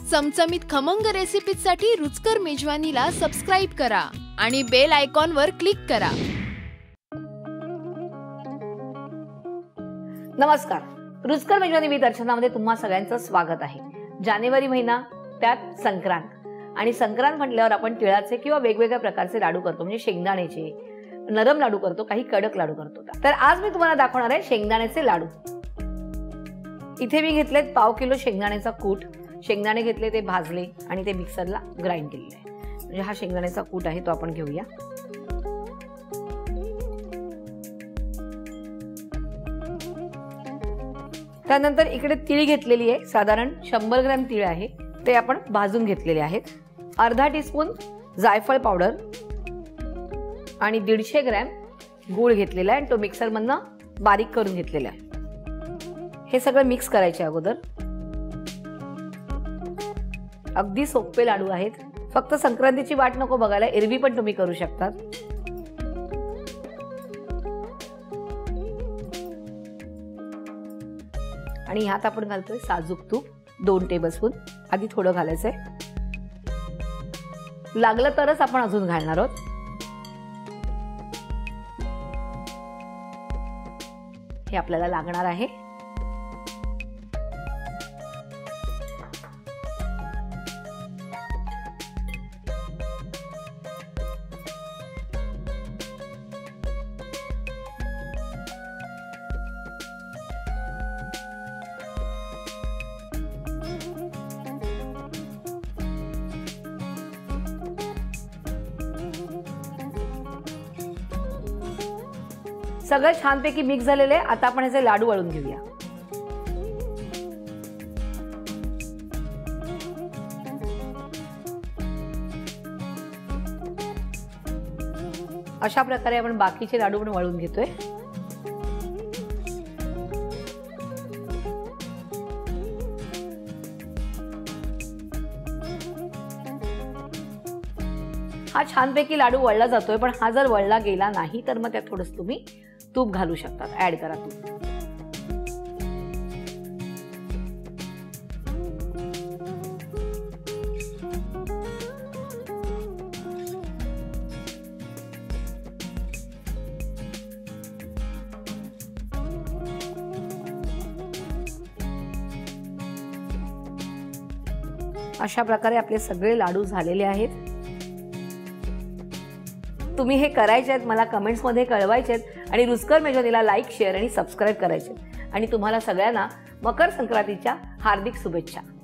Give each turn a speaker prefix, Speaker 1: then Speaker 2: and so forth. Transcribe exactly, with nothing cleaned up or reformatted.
Speaker 1: चमचमीत खमंग रेसिपीसाठी रुचकर मेजवानीला सबस्क्राइब करा आणि बेल आयकॉनवर क्लिक करा।
Speaker 2: नमस्कार, रुचकर मेजवानी मी दर्शनामध्ये तुम्हा सगळ्यांचं स्वागत आहे। जानेवारी महिना, त्यात संक्रांत आणि संक्रांत म्हटल्यावर आपण तिळाचे किंवा वेगवेगळ्या प्रकारचे लाडू करतो, म्हणजे शेंगदाण्याचे नरम लाडू करतो, काही कडक लाडू करतो। तर आज मी तुम्हाला दाखवणार आहे शेंगदाण्याचे लाडू। इथे मी घेतलेत पाव किलो शेंगदाण्याचा कूट। शेंगदाणे घेतले, ते भाजले आणि ते मिक्सरला ग्राइंड केलेले आहे। म्हणजे हा शेंगदाण्याचा कूट आहे, तो आपण घेऊया। त्यानंतर इकडे तीळ घेतलेली आहे, साधारण शंभर ग्रॅम तीळ आहे, ते आपण भाजून घेतलेले आहेत। अर्धा टीस्पून जायफळ पावडर आणि दीडशे ग्रॅम गूळ घेतलेला आहे आणि तो मिक्सर मधनं बारीक करून घेतलेला आहे। हे सगळं मिक्स करायचे अगोदर। अगदी सोपे लाडू आहेत, फक्त संक्रांतीची वाट नको बघायला, एरवी पण तुम्ही करू शकता। आणि ह्यात आपण घालतोय साजूक तूप, दोन टेबलस्पून। आधी थोडं घालायचंय, लागलं तरच आपण अजून घालणार आहोत। हे आपल्याला लागणार आहे। सगळं छानपैकी मिक्स झालेले आहे। आता आपण याचे लाडू वळून घेऊया। अशा प्रकारे आपण बाकीचे लाडू पण वळून घेतोय। हा छानपैकी लाडू वळला जातोय, पण हा जर वळला गेला नाही तर मग त्यात थोडंसं तुम्ही तूप घालू शकता, ऍड करा तूप। अशा प्रकारे आपले सगळे लाडू झालेले आहेत। तुम्ही हे करायचे आहेत, मला कमेंट्स मध्ये कळवायचे आहेत आणि रुचकर मेजवानीला लाईक, शेअर आणि सबस्क्राइब करायचे। आणि तुम्हाला सगळ्यांना मकर संक्रांतीच्या हार्दिक शुभेच्छा।